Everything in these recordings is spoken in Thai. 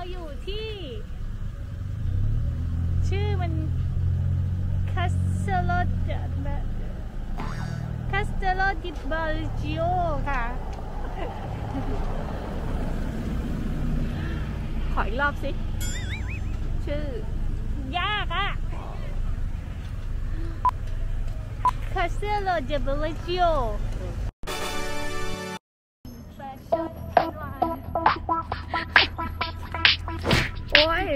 อยู่ที่ชื่อมันคาสเตโลดิบาลิจิโอค่ะขออีกรอบสิชื่อยากอะคาสเตโลดิบาลิจิโอโอ้ย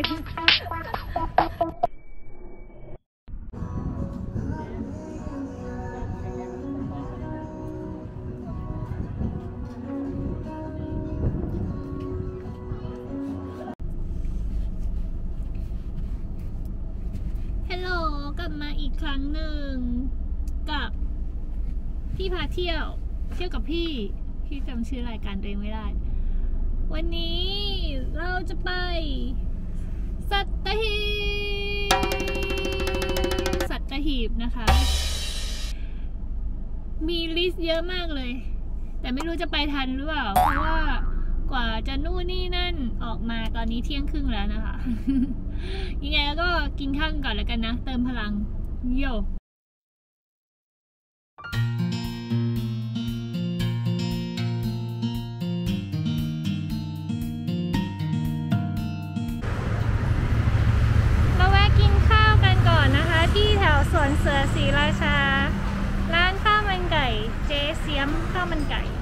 กลับมาอีกครั้งหนึ่งกับพี่พาเที่ยวกับพี่จำชื่อรายการตัวเองไม่ได้วันนี้เราจะไปสัตหีบนะคะมีลิสต์เยอะมากเลยแต่ไม่รู้จะไปทันหรือเปล่าเพราะว่ากว่าจะนู่นนี่นั่นออกมาตอนนี้เที่ยงครึ่งแล้วนะคะยังไงแล้วก็กินข้าวก่อนแล้วกันนะเติมพลังโยมาแวะกินข้าวกันก่อนนะคะที่แถวสวนเสือศรีราชาร้านข้าวมันไก่เจ๊เสียมข้าวมันไก่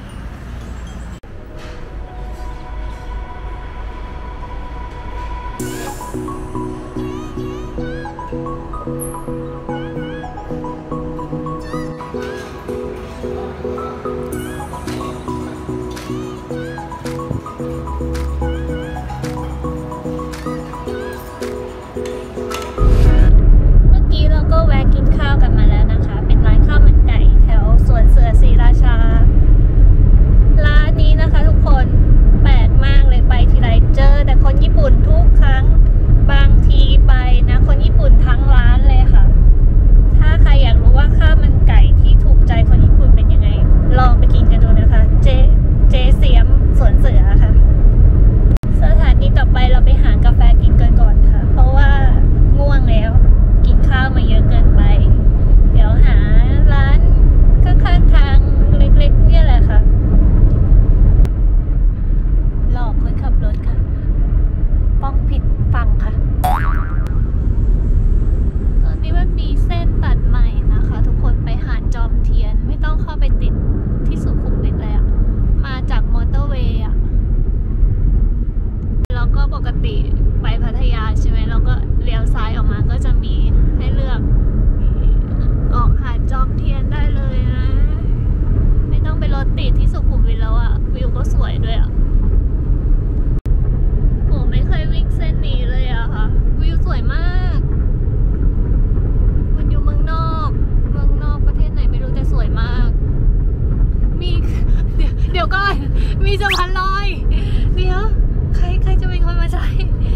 มีสะพานลอยเดี๋ยวใครจะเป็นคนมาใช้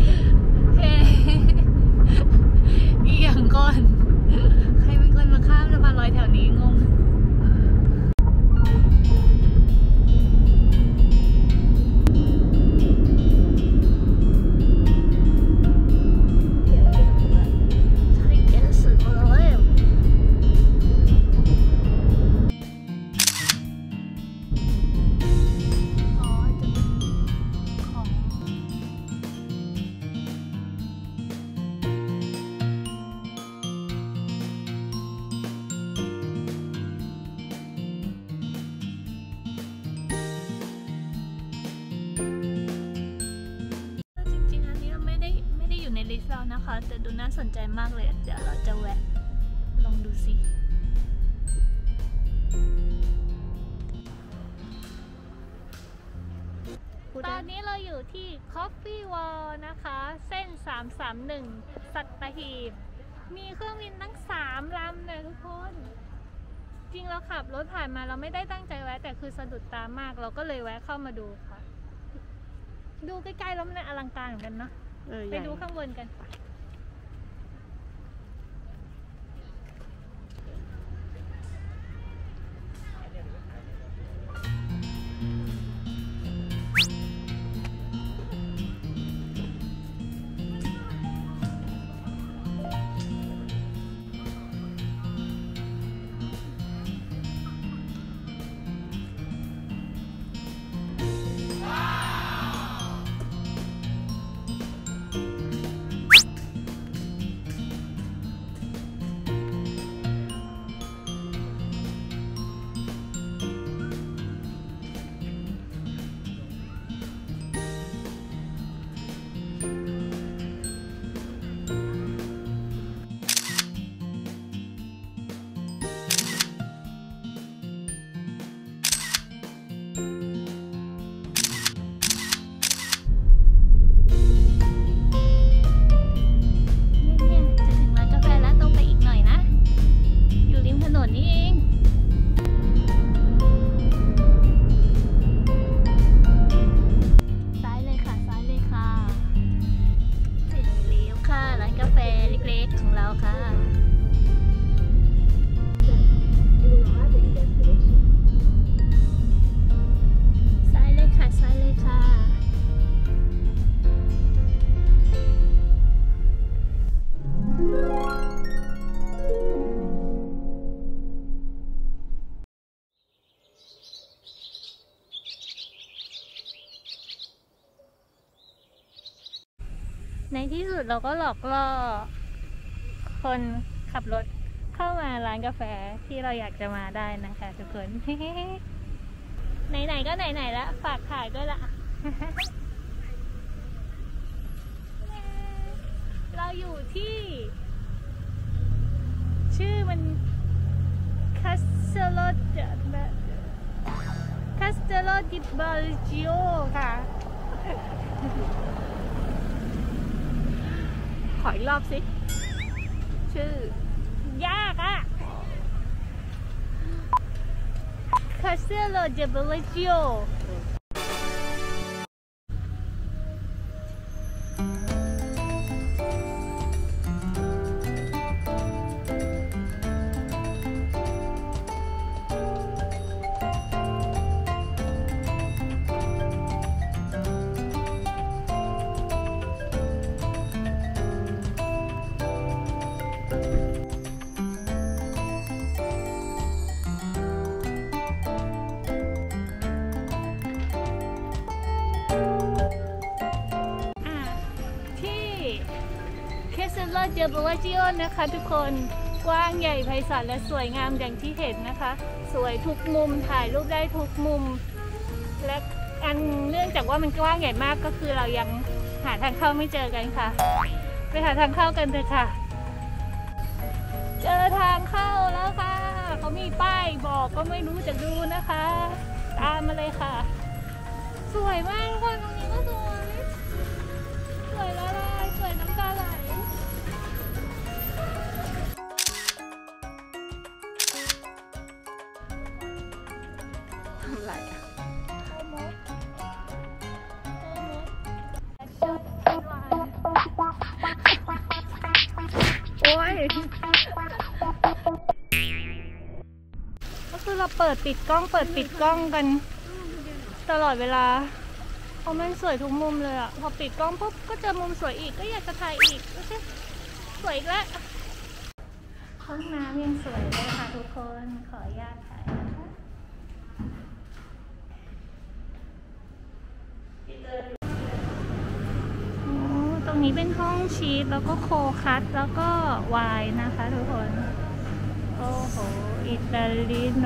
อีกอย่างก่อนใครเป็นคนมาข้ามสะพานลอยแถวนี้งงแล้วนะคะแต่ดูน่าสนใจมากเลยเดี๋ยวเราจะแวะลองดูสิตอนนี้เราอยู่ที่ Coffee Wall นะคะเส้น331สัตหีบมีเครื่องบินตั้ง3 ลำเลยทุกคนจริงเราขับรถผ่านมาเราไม่ได้ตั้งใจแวะแต่คือสะดุดตามากเราก็เลยแวะเข้ามาดูค่ะดูใกล้ๆแล้วมันอลังการเหมือนกันเนาะไปดูข้างบนกันค่ะซ้ายเลยค่ะซ้ายเลยค่ะในที่สุดเราก็หลอกล่อคนขับรถเข้ามาร้านกาแฟที่เราอยากจะมาได้นะคะทุกคน ไหนๆก็ไหนๆแล้วฝากถ่ายด้วยละ เราอยู่ที่ชื่อมันคาสเตโลดิบาลจิโอค่ะขออีกรอบสิ ชื่อยากอะคาสเตโลดิบาลจิโอเคสเลอร์เดบลจิโอนะคะทุกคนกว้างใหญ่ไพศาลและสวยงามอย่างที่เห็นนะคะ สวยทุกมุมถ่ายรูปได้ทุกมุม และเนื่องจากว่ามันกว้างใหญ่มากก็คือเรายังหาทางเข้าไม่เจอกันค่ะ ไปหาทางเข้ากันเถอะค่ะ เจอทางเข้าแล้วค่ะเขามีป้ายบอกก็ไม่รู้จะดูนะคะ ตามมาเลยค่ะ สวยมากคนตรงนี้ก็สวยสวยละลายสวยน้ำตาไหลทำไรอ่ะ โอ้ยก็คือเราเปิดปิดกล้องกันตลอดเวลาเพราะมันสวยทุกมุมเลยอะพอปิดกล้องปุ๊บก็เจอมุมสวยอีกก็อยากจะถ่ายอีกโอเคสวยอีกแล้วห้องน้ำยังสวยเลยค่ะทุกคนขออนุญาตถ่ายนะคะตรงนี้เป็นห้องชีสแล้วก็โคคัสแล้วก็ไวน์นะคะทุกคนโอ้โหอิตาลีโน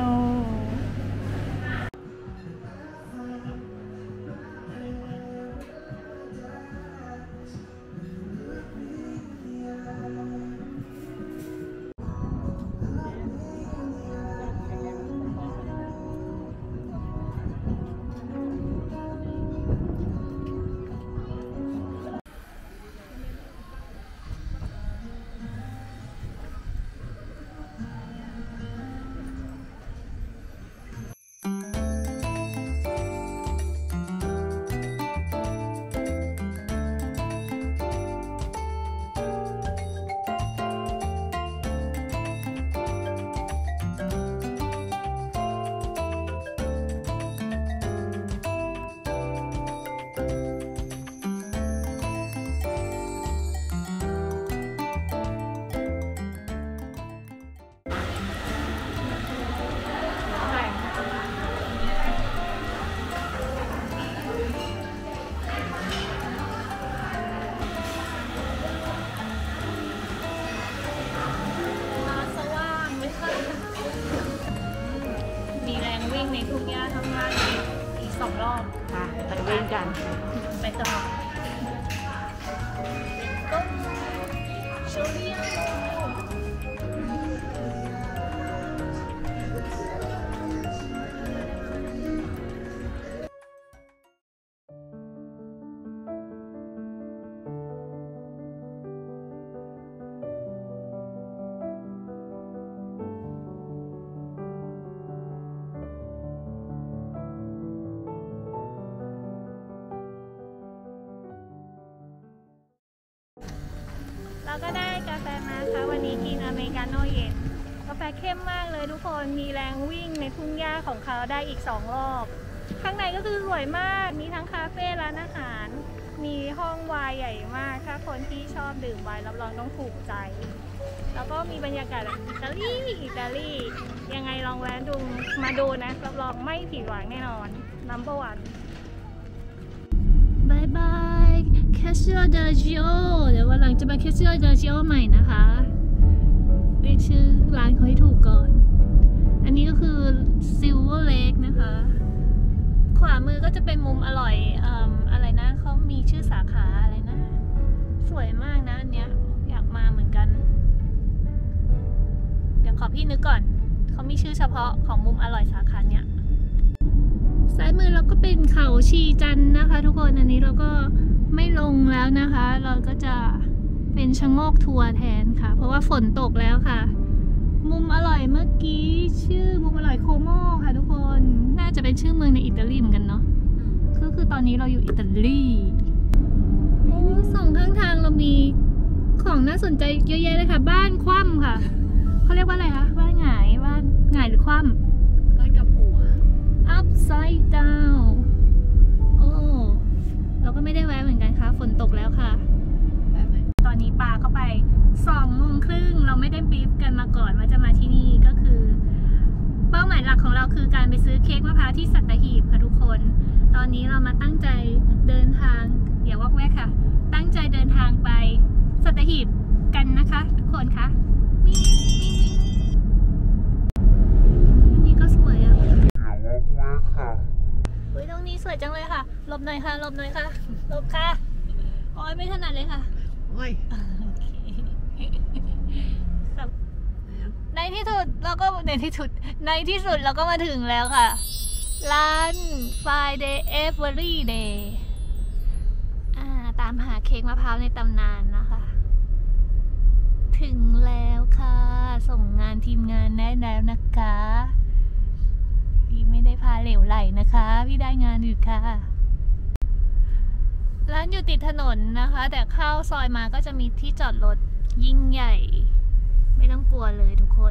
ก็ได้กาแฟมาค่ะวันนี้กินอเมริกาโน่เย็นกาแฟเข้มมากเลยทุกคนมีแรงวิ่งในทุ่งหญ้าของเขาได้อีก2 รอบข้างในก็คือสวยมากมีทั้งคาเฟ่ร้านอาหารมีห้องไวน์ใหญ่มากถ้าคนที่ชอบดื่มไวน์รับรองต้องถูกใจแล้วก็มีบรรยากาศแบบอิตาลียังไงลองแวะดูมาดูนะรับรองไม่ผิดหวังแน่นอน number 1บายบายแคสเซียเดอร์จิโอเดี๋ยววันหลังจะมาแคสเซียเดอร์จิโอใหม่นะคะเรียกชื่อร้านเขาให้ถูกก่อนอันนี้ก็คือ Silver Lake นะคะขวามือก็จะเป็นมุมอร่อยอะไรนะเขามีชื่อสาขาอะไรนะสวยมากนะอันเนี้ยอยากมาเหมือนกันเดี๋ยวขอพี่นึกก่อนเขามีชื่อเฉพาะของมุมอร่อยสาขาเนี้ยซ้ายมือเราก็เป็นเขาชีจันนะคะทุกคนอันนี้เราก็ไม่ลงแล้วนะคะเราก็จะเป็นชะโงกทัวร์แทนค่ะเพราะว่าฝนตกแล้วค่ะมุมอร่อยเมื่อกี้ชื่อมุมอร่อยโคโมค่ะทุกคนน่าจะเป็นชื่อเมืองในอิตาลีเหมือนกันเนาะคือตอนนี้เราอยู่อิตาลีสองข้างทางเรามีของน่าสนใจเยอะแยะเลยค่ะบ้านคว่ำค่ะเขาเรียกว่าอะไรคะบ้านหงายหรือคว่ำบ้านกับหัว upside down โอ้เราก็ไม่ได้แวะเหมือนกันค่ะฝนตกแล้วค่ะตอนนี้ปาเข้าไป2:30เราไม่ได้บีฟกันมาก่อนว่าจะมาที่นี่ก็คือเป้าหมายหลักของเราคือการไปซื้อเค้กมะพร้าวที่สัตหีบค่ะทุกคนตอนนี้เรามาตั้งใจเดินทางอย่าวอกแวกค่ะตั้งใจเดินทางไปสัตหีบกันนะคะทุกคนคะวิ่งอันนี้ก็สวยอ่ะอย่าวอกแวกค่ะอุ้ยตรงนี้สวยจังเลยค่ะหลบหน่อยค่ะหลบหน่อยค่ะหลบค่ะโอ้ยไม่ถนัดเลยค่ะโอ้ยในที่สุดเราก็มาถึงแล้วค่ะร้าน Friday Every Day ตามหาเค้กมะพร้าวในตำนานนะคะถึงแล้วค่ะส่งงานทีมงานได้แล้วนะคะพี่ไม่ได้พาเหลวไหลนะคะพี่ได้งานอยู่ค่ะร้านอยู่ติดถนนนะคะแต่เข้าซอยมาก็จะมีที่จอดรถยิ่งใหญ่ไม่ต้องกลัวเลยทุกคน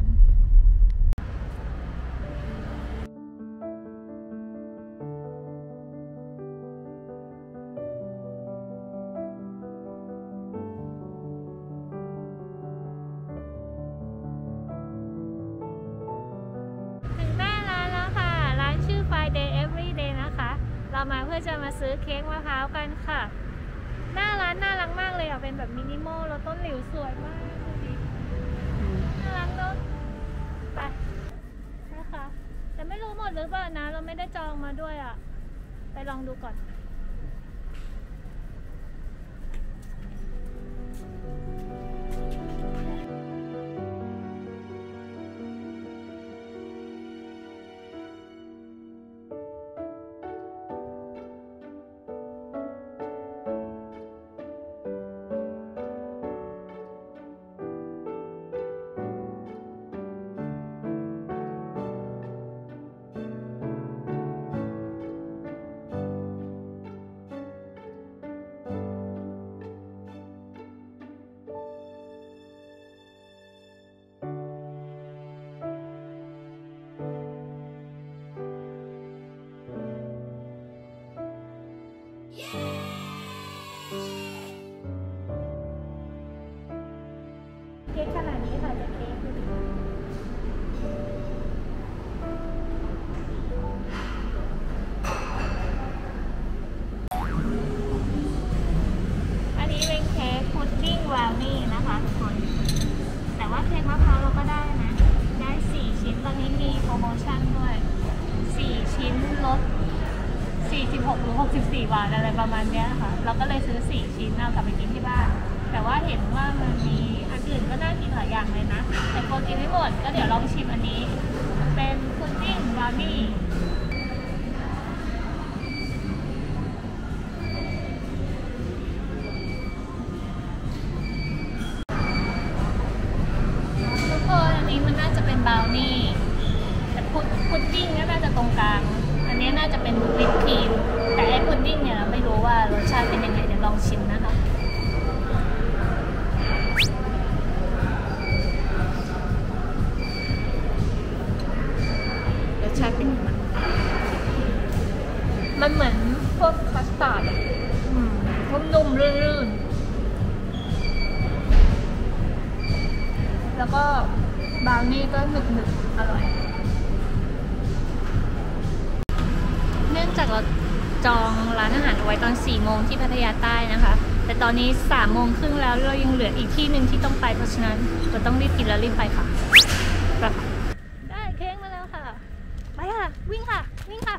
ถึงหน้าร้านแล้วค่ะร้านชื่อ Friday Every Day นะคะเรามาเพื่อจะมาซื้อเค้กมะพร้าวกันค่ะหน้าร้านน่ารักมากเลยอ่ะเป็นแบบมินิมอลแล้วต้นหลิวสวยมากดูดิน่ารักเนอะไปนะคะแต่ไม่รู้หมดหรือเปล่านะเราไม่ได้จองมาด้วยอ่ะไปลองดูก่อนเค้กขนาดนี้ค่ะจะเค้กอันนี้เป็นเค้กพุดดิ้งบราวนี่นะคะทุกคนแต่ว่าเค้กมะพร้าวเราก็ได้นะได้4 ชิ้นตอนนี้มีโปรโมชั่นด้วย4 ชิ้นลด46 หรือ 64 บาทอะไรประมาณนี้ค่ะเราก็เลยซื้อ4 ชิ้นเอากลับไปกินที่บ้านแต่ว่าเห็นว่ามันมีอันอื่นก็น่ากินหลายอย่างเลยนะแต่โปรกินไม่หมดก็เดี๋ยวลองชิมอันนี้เป็นพุดดิ้งบราวนี่ทุกคนอันนี้มันน่าจะเป็นบราวนี่แต่พุดดิ้งน่าจะตรงกลางอันนี้น่าจะเป็นวิปครีมแต่ไอ้พุดดิ้งเนี่ยเราไม่รู้ว่ารสชาติเป็นยังไงเดี๋ยวลองชิมนะคะลื่นๆแล้วก็บราวนี่ก็หนึบๆอร่อยเนื่องจากเราจองร้านอาหารไว้ตอน4 โมงที่พัทยาใต้นะคะแต่ตอนนี้3 โมงครึ่งแล้วเรายังเหลืออีกที่หนึ่งที่ต้องไปเพราะฉะนั้นเราต้องรีบกินแล้วรีบไปค่ะไปค่ะได้เค้กมาแล้วค่ะไปค่ะวิ่งค่ะวิ่งค่ะ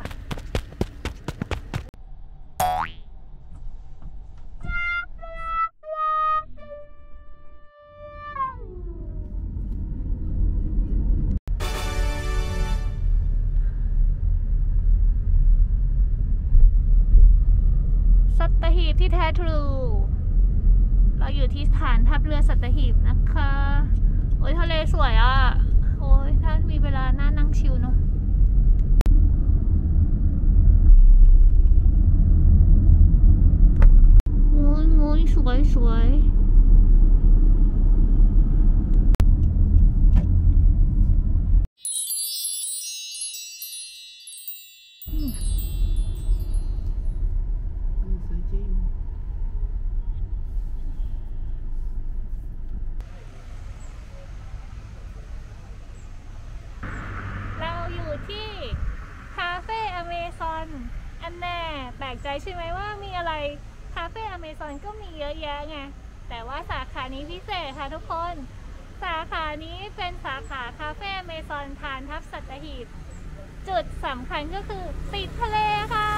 สัตหีบที่แท้ทรูเราอยู่ที่สถานทัพเรือสัตหีบนะคะโอ้ยทะเลสวยอ่ะโอ้ยถ้ามีเวลาน่านั่งชิลเนาะโอ้ยโอ้ยสวยสวยที่คาเฟ่อเมซอนอันแน่แปลกใจใช่ไหมว่ามีอะไรคาเฟ่อเมซอนก็มีเยอะแยะไงแต่ว่าสาขานี้พิเศษค่ะทุกคนสาขานี้เป็นสาขาคาเฟ่อเมซอนฐานทัพสัตหีบจุดสำคัญก็คือติดทะเลค่ะ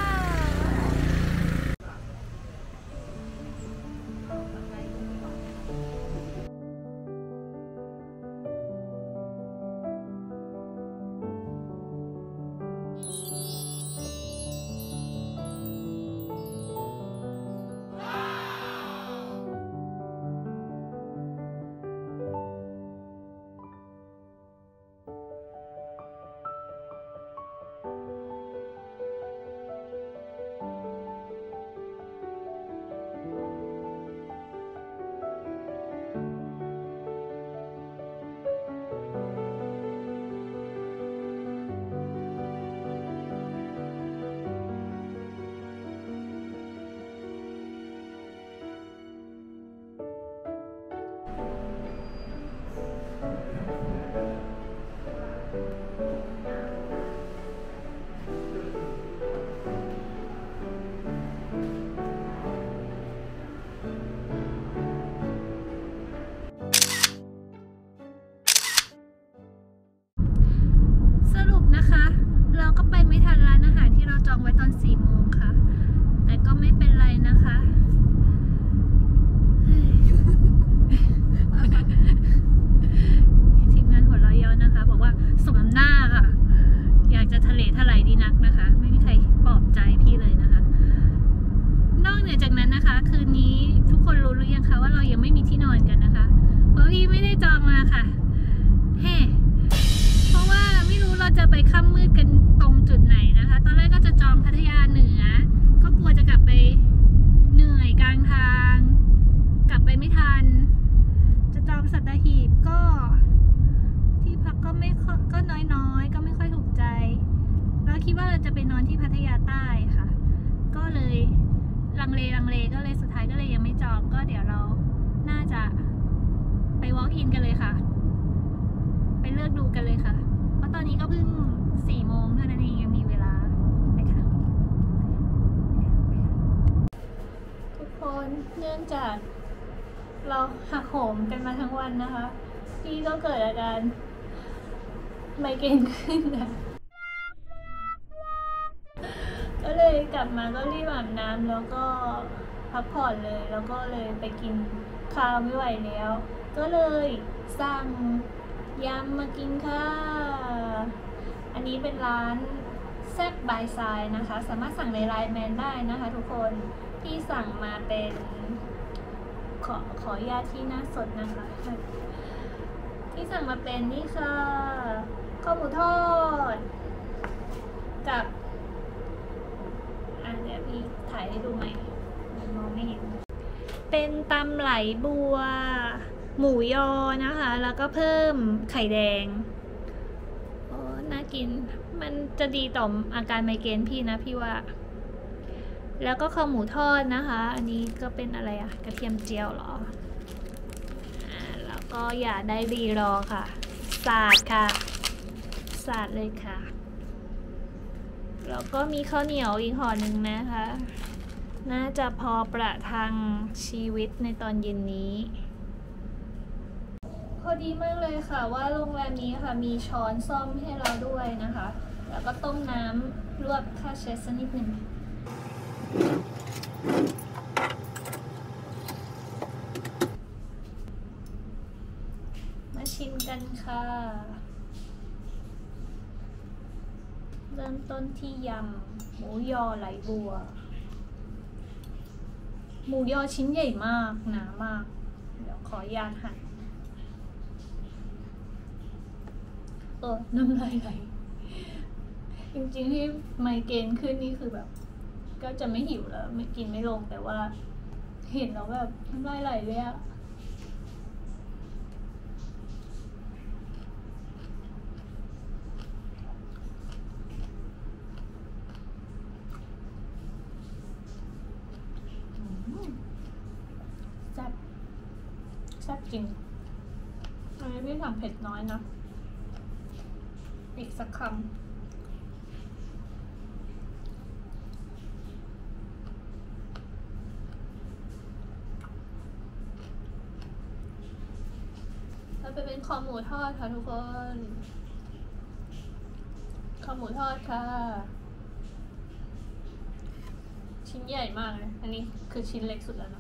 เราก็ไปไม่ทันร้านอาหารที่เราจองไว้ตอน4 โมงค่ะแต่ก็ไม่เป็นไรนะคะทีมงานหัวเราะเยาะนะคะบอกว่าสมน้ำหน้าค่ะอยากจะทะเลทลายดีนักนะคะไม่มีใครปลอบใจพี่เลยนะคะนอกเหนือจากนั้นนะคะคืนนี้ทุกคนรู้หรือยังคะว่าเรายังไม่มีที่นอนกันนะคะเพราะพี่ไม่ได้จองมาค่ะเฮ้เพราะว่าไม่รู้เราจะไปค่ำมืดกันตรงจุดไหนนะคะตอนแรกก็จะจองพัทยาเหนือก็กลัวจะกลับไปเหนื่อยกลางทางกลับไปไม่ทันจะจองสัตหีบก็ที่พักก็น้อยก็ไม่ค่อยถูกใจเราคิดว่าเราจะไปนอนที่พัทยาใต้ค่ะก็เลยลังเลก็เลยสุดท้ายก็เลยยังไม่จองก็เดี๋ยวเราน่าจะไป walk in กันเลยค่ะไปเลือกดูกันเลยค่ะเพราะตอนนี้ก็เพิ่ง4 โมงเท่านั้นเองยังมีเวลาไปค่ะทุกคนเนื่องจากเราหักโหมกันมาทั้งวันนะคะพี่ก็เกิดอาการไมเกรนขึ้นนะก็เลยกลับมาก็รีบอาบน้ำแล้วก็พักผ่อนเลยแล้วก็เลยไปกินข้าวไม่ไหวแล้วก็เลยสั่งยำมากินค่ะอันนี้เป็นร้านแซ่บบายไซน์นะคะสามารถสั่งในไลน์แมนได้นะคะทุกคนที่สั่งมาเป็นขออนุญาตที่หน้าสดนะคะที่สั่งมาเป็นนี่ค่ะข้าวหมูทอดกับเดี๋ยวพี่ถ่ายให้ดูใหม่มองไม่เห็นเป็นตำไหลบัวหมูยอนะคะแล้วก็เพิ่มไข่แดงโอ้น่ากินมันจะดีต่ออาการไมเกรนพี่นะพี่ว่าแล้วก็ข้าวหมูทอดนะคะ อันนี้ก็เป็นอะไรอะกระเทียมเจียวเหรอแล้วก็อย่าได้รีรอค่ะสาดค่ะสาดเลยค่ะแล้วก็มีข้าวเหนียวอีกห่อหนึ่งนะคะน่าจะพอประทังชีวิตในตอนเย็นนี้พอดีมากเลยค่ะว่าโรงแรมนี้ค่ะมีช้อนซ่อมให้เราด้วยนะคะแล้วก็ต้มน้ำลวกฆ่าเชื้อสักนิดหนึ่งมาชิมกันค่ะเริ่มต้นที่ยำหมูยอไหลบัวหมูยอชิ้นใหญ่มากหนามากเดี๋ยวขออนุญาตหั่นน้ำลายไหลจริงๆที่ไมเกรนขึ้นนี่คือแบบก็จะไม่หิวแล้วไม่กินไม่ลงแต่ว่าเห็นแล้วแบบน้ำลายไหลเลยอะแซ่บแซ่บจริงอันนี้พี่ทำเผ็ดน้อยนะอีกสักคำแล้วไปเป็นคอหมูทอดค่ะทุกคนคอหมูทอดค่ะชิ้นใหญ่มากเลยอันนี้คือชิ้นเล็กสุดแล้วนะ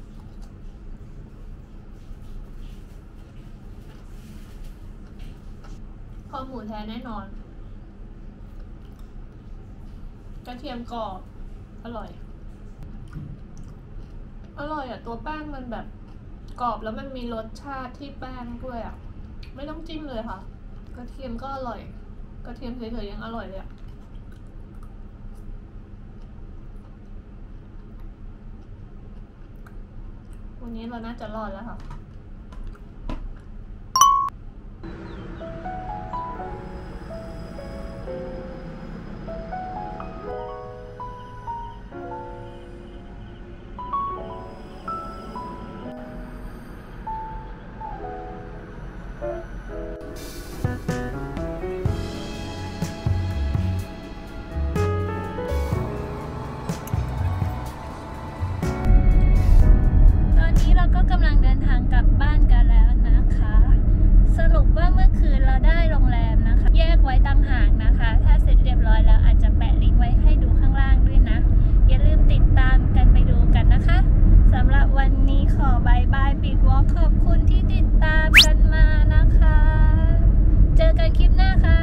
คอหมูแท้แน่นอนกระเทียมกรอบอร่อยอ่ะตัวแป้งมันแบบกรอบแล้วมันมีรสชาติที่แป้งด้วยอ่ะไม่ต้องจิ้มเลยค่ะกระเทียมก็อร่อยกระเทียมเฉยๆยังอร่อยเลยอ่ะวันนี้เราน่าจะรอดแล้วค่ะกำลังเดินทางกลับบ้านกันแล้วนะคะสรุปว่าเมื่อคืนเราได้โรงแรมนะคะแยกไว้ต่างหากนะคะถ้าเสร็จเรียบร้อยแล้วอาจจะแปะลิงก์ไว้ให้ดูข้างล่างด้วยนะอย่าลืมติดตามกันไปดูกันนะคะสำหรับวันนี้ขอบายบายปิดวอล์กขอบคุณที่ติดตามกันมานะคะเจอกันคลิปหน้าค่ะ